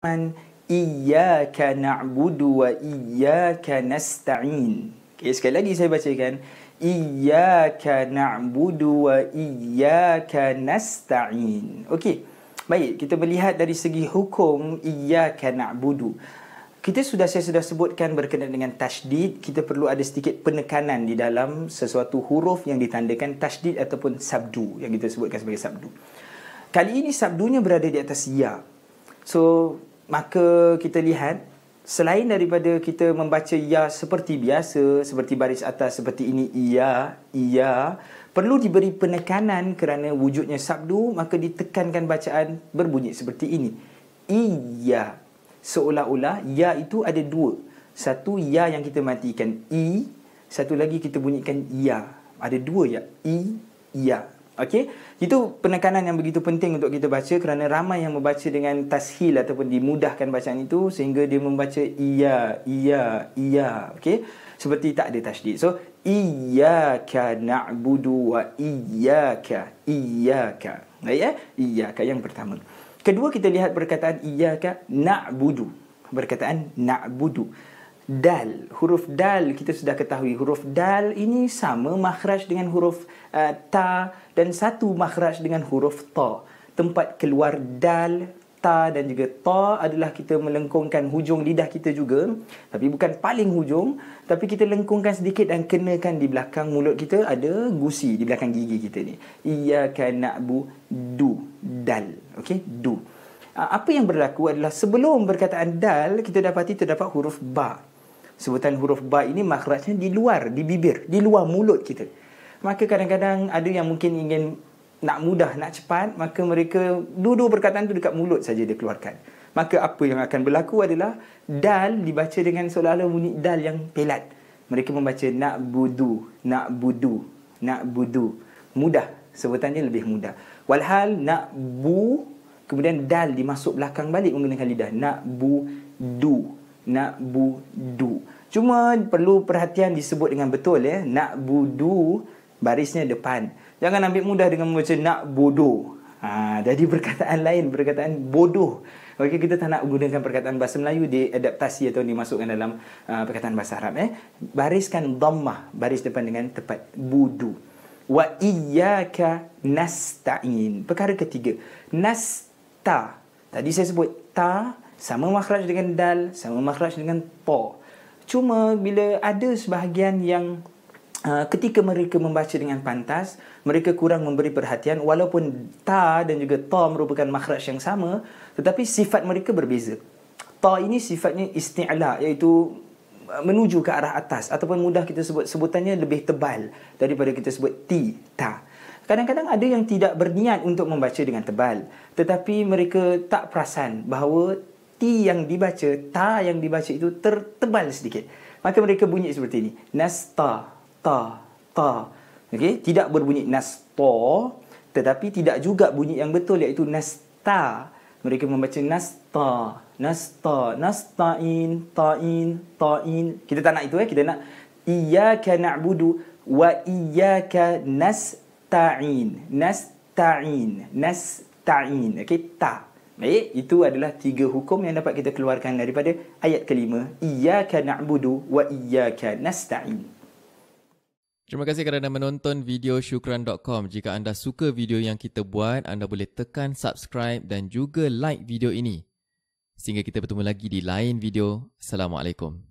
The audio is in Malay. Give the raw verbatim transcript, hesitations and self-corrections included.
Iyyaka na'budu wa iyyaka nasta'in. Okay, sekali lagi saya bacakan. Iyyaka na'budu wa iyyaka nasta'in. Okey. Baik, kita melihat dari segi hukum iyyaka na'budu. Kita sudah saya sudah sebutkan berkenaan dengan tasydid, kita perlu ada sedikit penekanan di dalam sesuatu huruf yang ditandakan tasydid ataupun sabdu yang kita sebutkan sebagai sabdu. Kali ini sabdunya berada di atas ya. So, maka kita lihat selain daripada kita membaca ya seperti biasa, seperti baris atas seperti ini, iya, iya, perlu diberi penekanan kerana wujudnya sabdu, maka ditekankan bacaan berbunyi seperti ini. Iya. Seolah-olah ya itu ada dua. Satu ya yang kita matikan, i, satu lagi kita bunyikan ya. Ada dua ya, i, ya. Okey, itu penekanan yang begitu penting untuk kita baca kerana ramai yang membaca dengan tashil ataupun dimudahkan bacaan itu sehingga dia membaca iya, iya, iya. Okey, seperti tak ada tasydid. So, iyyaka na'budu wa iyyaka, iyyaka. Baik ya? Iyyaka yang pertama. Kedua, kita lihat perkataan iyyaka na'budu. Perkataan na'budu. Dal, huruf dal kita sudah ketahui, huruf dal ini sama makhraj dengan huruf uh, ta dan satu makhraj dengan huruf ta. Tempat keluar dal, ta dan juga ta adalah kita melengkungkan hujung lidah kita juga, tapi bukan paling hujung, tapi kita lengkungkan sedikit dan kenakan di belakang mulut kita, ada gusi di belakang gigi kita ni. Iyyaka na'budu, dal. Okey, du. Apa yang berlaku adalah sebelum perkataan dal kita dapati terdapat huruf ba. Sebutan huruf ba ini makhrajnya di luar, di bibir, di luar mulut kita. Maka kadang-kadang ada yang mungkin ingin nak mudah, nak cepat, maka mereka dua-dua perkataan itu dekat mulut saja dia keluarkan. Maka apa yang akan berlaku adalah dal dibaca dengan seolah-olah bunyi dal yang pelat. Mereka membaca nak budu, nak budu, nak budu. Mudah, sebutannya lebih mudah. Walhal nak bu, kemudian dal dimasuk belakang balik menggunakan lidah. Nak bu, du. Nak budu. Cuma perlu perhatian disebut dengan betul ya. Nak budu barisnya depan. Jangan ambil mudah dengan membaca nak bodoh. Ha, jadi perkataan lain, perkataan bodoh. Okey, kita tak nak gunakan perkataan bahasa Melayu diadaptasi atau dimasukkan dalam uh, perkataan bahasa Arab eh. Bariskan dhammah baris depan dengan tepat. Budu. Wa iyyaka nasta'in. Perkara ketiga, nasta. Tadi saya sebut ta sama makhraj dengan dal, sama makhraj dengan ta. Cuma bila ada sebahagian yang uh, ketika mereka membaca dengan pantas, mereka kurang memberi perhatian walaupun ta dan juga ta merupakan makhraj yang sama, tetapi sifat mereka berbeza. Ta ini sifatnya isti'la, iaitu menuju ke arah atas, ataupun mudah kita sebut sebutannya lebih tebal daripada kita sebut ti, ta. Kadang-kadang ada yang tidak berniat untuk membaca dengan tebal, tetapi mereka tak perasan bahawa ti yang dibaca, ta yang dibaca itu tertebal sedikit. Maka mereka bunyi seperti ini. Nasta, ta, ta. Okey, tidak berbunyi nasta, tetapi tidak juga bunyi yang betul iaitu nasta. Mereka membaca nasta, nasta, nasta'in, ta'in, ta'in. Kita tak nak itu eh, kita nak iyyaka na'budu wa iyyaka nasta'in. Nasta'in, nasta'in. Okey, ta. Baik, itu adalah tiga hukum yang dapat kita keluarkan daripada ayat kelima. Iyyaka na'budu wa iyyaka nasta'in. Terima kasih kerana menonton video syukran dot com. Jika anda suka video yang kita buat, anda boleh tekan subscribe dan juga like video ini. Sehingga kita bertemu lagi di lain video. Assalamualaikum.